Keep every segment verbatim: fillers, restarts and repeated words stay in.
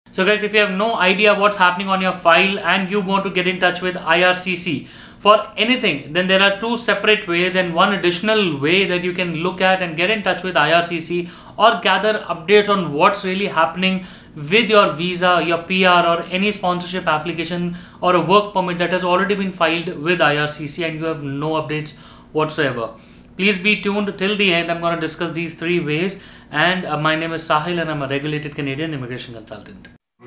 So guys, if you have no idea what's happening on your file and you want to get in touch with I R C C for anything, then there are two separate ways and one additional way that you can look at and get in touch with I R C C or gather updates on what's really happening with your visa, your P R, or any sponsorship application or a work permit that has already been filed with I R C C and you have no updates whatsoever. Please be tuned till the end. I'm going to discuss these three ways. And uh, my name is Sahil and I'm a regulated Canadian immigration consultant.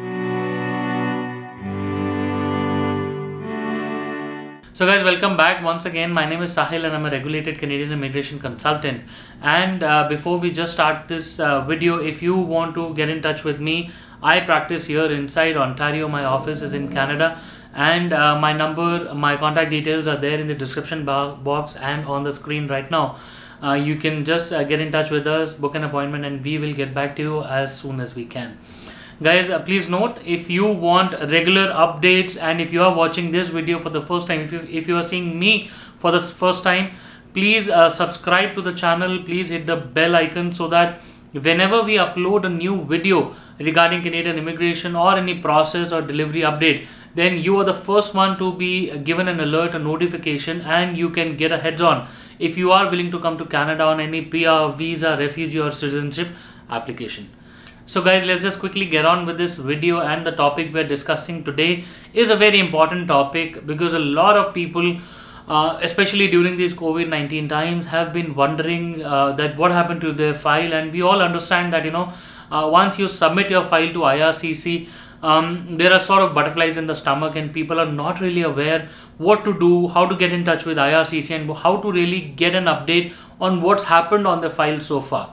So guys, welcome back once again. My name is Sahil and I'm a regulated Canadian immigration consultant. And uh, before we just start this uh, video, if you want to get in touch with me, I practice here inside Ontario. My office is in Canada, and uh, my number, my contact details are there in the description box and on the screen right now. Uh, you can just uh, get in touch with us, book an appointment, and we will get back to you as soon as we can. Guys, uh, please note, if you want regular updates and if you are watching this video for the first time, if you, if you are seeing me for the first time, please uh, subscribe to the channel. Please hit the bell icon so that whenever we upload a new video regarding Canadian immigration or any process or delivery update, then you are the first one to be given an alert, a notification, and you can get a heads on if you are willing to come to Canada on any P R, visa, refugee or citizenship application. So guys, let's just quickly get on with this video, and the topic we're discussing today is a very important topic because a lot of people, uh, especially during these COVID nineteen times, have been wondering uh, that what happened to their file. And we all understand that, you know, uh, once you submit your file to I R C C, um, there are sort of butterflies in the stomach and people are not really aware what to do, how to get in touch with I R C C, and how to really get an update on what's happened on the file so far.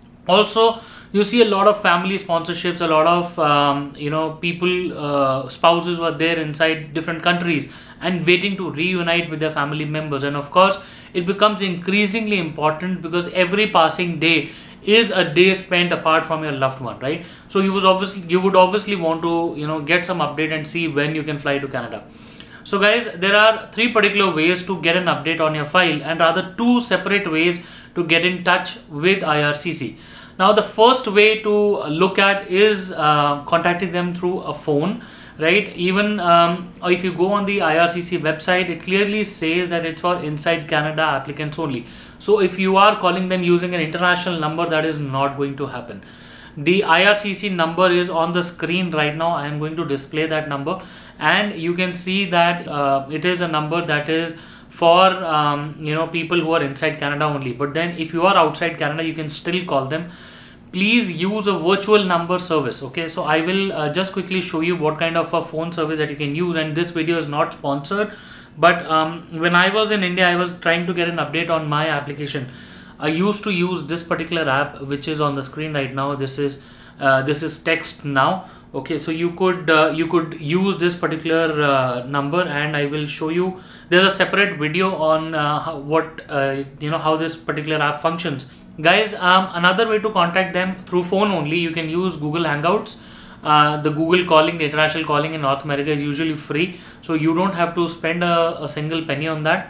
Also, you see a lot of family sponsorships, a lot of um, you know people, uh, spouses who are there inside different countries and waiting to reunite with their family members. And of course, it becomes increasingly important because every passing day is a day spent apart from your loved one, right? So you was obviously you would obviously want to you know get some update and see when you can fly to Canada. So guys, there are three particular ways to get an update on your file, and rather two separate ways to get in touch with I R C C. Now, the first way to look at is uh, contacting them through a phone, right? Even um, if you go on the I R C C website, it clearly says that it's for inside Canada applicants only. So if you are calling them using an international number, that is not going to happen. The I R C C number is on the screen right now. I am going to display that number, and you can see that uh, it is a number that is for um, you know people who are inside Canada only. But then if you are outside Canada, you can still call them. Please use a virtual number service. Okay, so I will uh, just quickly show you what kind of a phone service that you can use, and this video is not sponsored, but um, when I was in India, I was trying to get an update on my application. I used to use this particular app which is on the screen right now. This is uh, this is Text Now. Okay, so you could uh, you could use this particular uh, number, and I will show you. There's a separate video on uh, how, what uh, you know how this particular app functions. Guys, um, another way to contact them through phone only, you can use Google Hangouts. Uh, the Google calling, the international calling in North America is usually free, so you don't have to spend a, a single penny on that.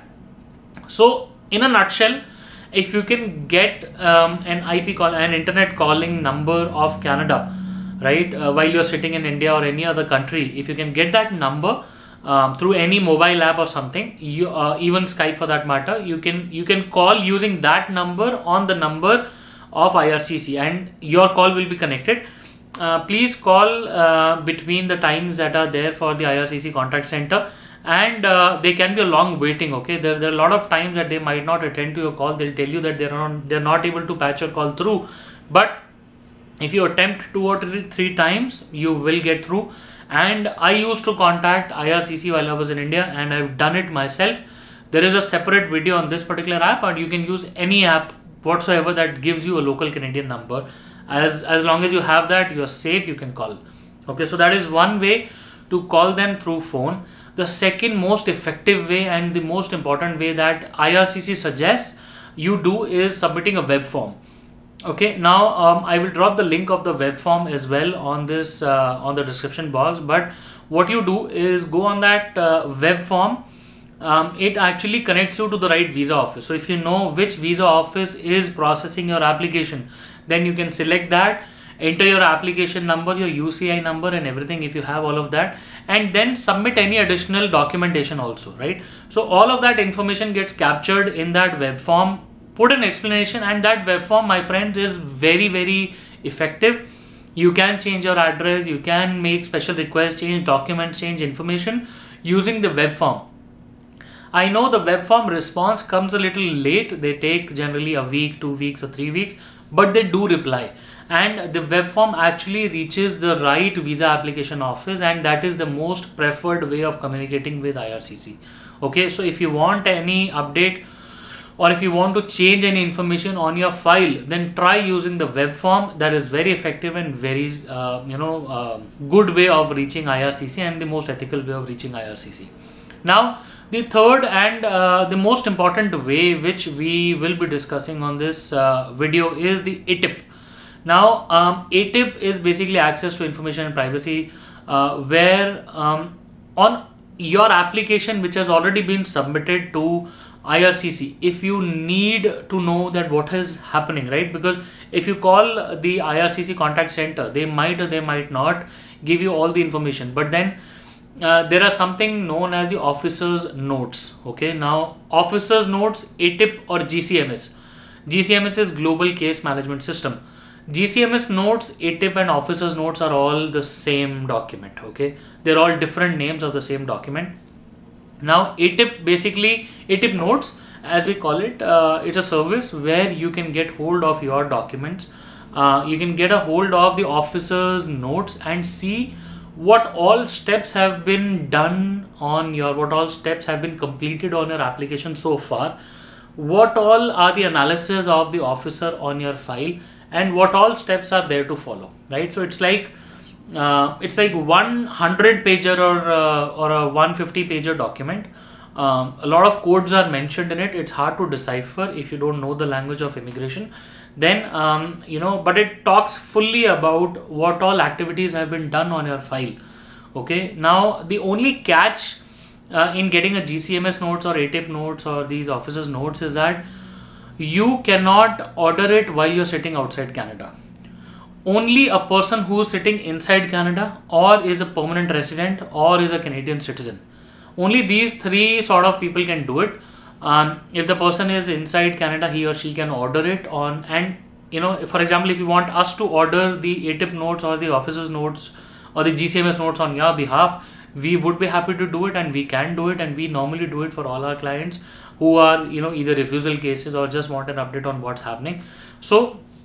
So in a nutshell, if you can get um, an I P call, an internet calling number of Canada, right, uh, while you're sitting in India or any other country, if you can get that number um, through any mobile app or something, you uh, even Skype for that matter, you can you can call using that number on the number of I R C C, and your call will be connected. Uh, please call uh, between the times that are there for the I R C C contact center, and uh, they can be a long waiting. Okay, there, there are a lot of times that they might not attend to your call. They'll tell you that they're not they're not able to patch your call through, but if you attempt two or three, three times, you will get through. And I used to contact I R C C while I was in India, and I've done it myself. There is a separate video on this particular app, and you can use any app whatsoever that gives you a local Canadian number. As as long as you have that, you are safe, you can call. Okay, so that is one way to call them through phone. The second most effective way and the most important way that I R C C suggests you do is submitting a web form. Okay, now um, I will drop the link of the web form as well on this uh, on the description box. But what you do is go on that uh, web form. Um, it actually connects you to the right visa office. So if you know which visa office is processing your application, then you can select that, enter your application number, your U C I number and everything if you have all of that, and then submit any additional documentation also, right? So all of that information gets captured in that web form, put an explanation, and that web form, my friends, is very, very effective. You can change your address, you can make special requests, change documents, change information using the web form. I know the web form response comes a little late. They take generally a week, two weeks or three weeks, but they do reply. And the web form actually reaches the right visa application office, and that is the most preferred way of communicating with I R C C. Okay, so if you want any update or if you want to change any information on your file, then try using the web form. That is very effective and very uh, you know uh, good way of reaching I R C C, and the most ethical way of reaching I R C C. Now, the third and uh, the most important way which we will be discussing on this uh, video is the A T I P. Now, um, A T I P is basically access to information and privacy, uh, where um, on your application which has already been submitted to I R C C, if you need to know that what is happening, right? Because if you call the I R C C contact center, they might or they might not give you all the information, but then Uh, there are something known as the officer's notes. Okay, now officer's notes, A T I P or G C M S. G C M S is Global Case Management System. G C M S notes, A T I P and officer's notes are all the same document. Okay, they're all different names of the same document. Now A T I P, basically A T I P notes, as we call it, uh, it's a service where you can get hold of your documents. Uh, you can get a hold of the officer's notes and see what all steps have been done on your, what all steps have been completed on your application so far, what all are the analysis of the officer on your file, and what all steps are there to follow, right? So it's like uh, it's like one hundred pager or uh, or a one hundred fifty pager document. Um, a lot of codes are mentioned in it. It's hard to decipher if you don't know the language of immigration. Then, um, you know, but it talks fully about what all activities have been done on your file. Okay. Now, the only catch uh, in getting a G C M S notes or A T I P notes or these officers notes is that you cannot order it while you're sitting outside Canada. Only a person who is sitting inside Canada or is a permanent resident or is a Canadian citizen, only these three sort of people can do it. Um, if the person is inside Canada, he or she can order it on, and you know, for example, if you want us to order the A T I P notes or the officer's notes or the G C M S notes on your behalf, we would be happy to do it, and we can do it, and we normally do it for all our clients who are, you know, either refusal cases or just want an update on what's happening. So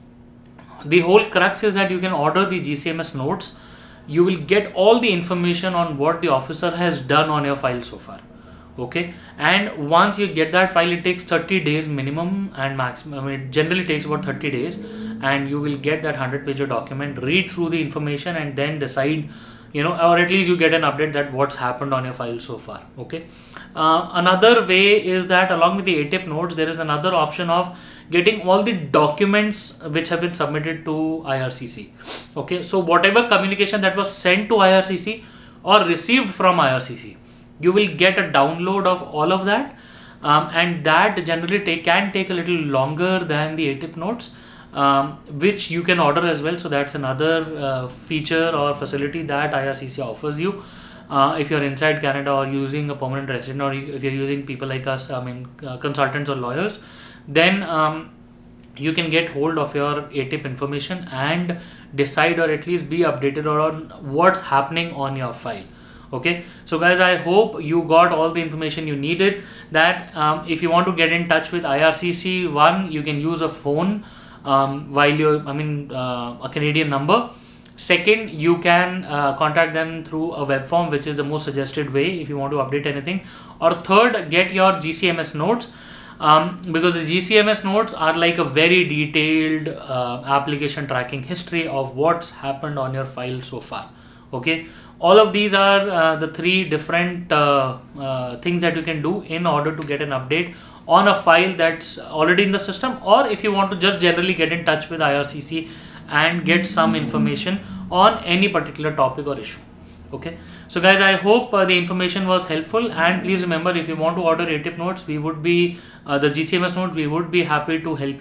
the whole crux is that you can order the G C M S notes. You will get all the information on what the officer has done on your file so far. Okay, and once you get that file, it takes thirty days minimum and maximum. I mean, it generally takes about thirty days, and you will get that one hundred pager document, read through the information, and then decide, you know, or at least you get an update that what's happened on your file so far. Okay, uh, another way is that along with the A T I P notes, there is another option of getting all the documents which have been submitted to I R C C. Okay, so whatever communication that was sent to I R C C or received from I R C C, you will get a download of all of that, um, and that generally take, can take a little longer than the A T I P notes, um, which you can order as well. So that's another uh, feature or facility that I R C C offers you. Uh, if you're inside Canada or using a permanent resident, or if you're using people like us, I mean uh, consultants or lawyers, then um, you can get hold of your A T I P information and decide, or at least be updated on what's happening on your file. Okay, so guys, I hope you got all the information you needed. That um, if you want to get in touch with I R C C, one, you can use a phone um, while you're, I mean, uh, a Canadian number. Second, you can uh, contact them through a web form, which is the most suggested way if you want to update anything. Or third, get your G C M S notes, um, because the G C M S notes are like a very detailed uh, application tracking history of what's happened on your file so far. Okay, all of these are uh, the three different uh, uh, things that you can do in order to get an update on a file that's already in the system, or if you want to just generally get in touch with I R C C and get some information on any particular topic or issue. Okay, so guys, I hope uh, the information was helpful, and please remember, if you want to order A T I P notes, we would be uh, the G C M S note, we would be happy to help you.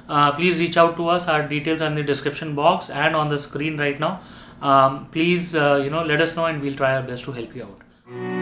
uh, please reach out to us. Our details are in the description box and on the screen right now. Um, please, uh, you know, let us know and we'll try our best to help you out.